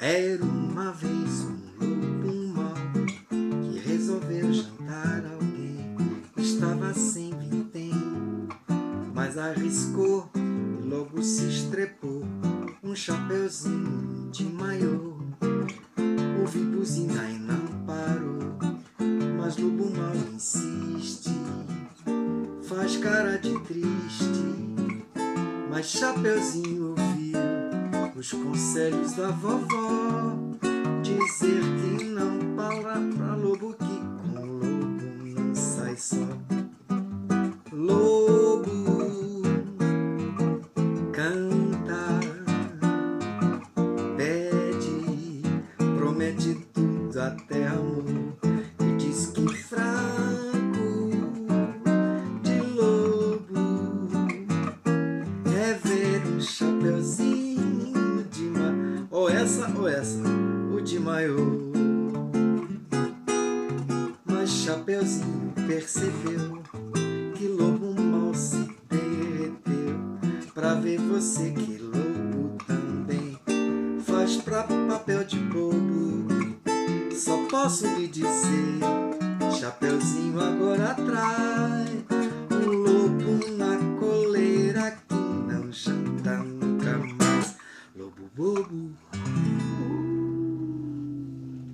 Era uma vez um lobo mau que resolveu jantar alguém. Estava sem vintém, mas arriscou e logo se estrepou um chapeuzinho de maiô. Ouvi buzina e não parou, mas lobo mau insiste, faz cara de triste, mas Chapeuzinho ouviu os conselhos da vovó, dizer que não para pra lobo, que com lobo não sai só. Lobo canta, pede, promete tudo até amor, e diz que fraco de lobo é ver um chapeuzinho de maiô. Ou essa, o de maiô. Mas Chapeuzinho percebeu que lobo mau se derreteu pra ver você, que lobo também faz pra papel de bobo. Só posso lhe dizer, Chapeuzinho agora atrás.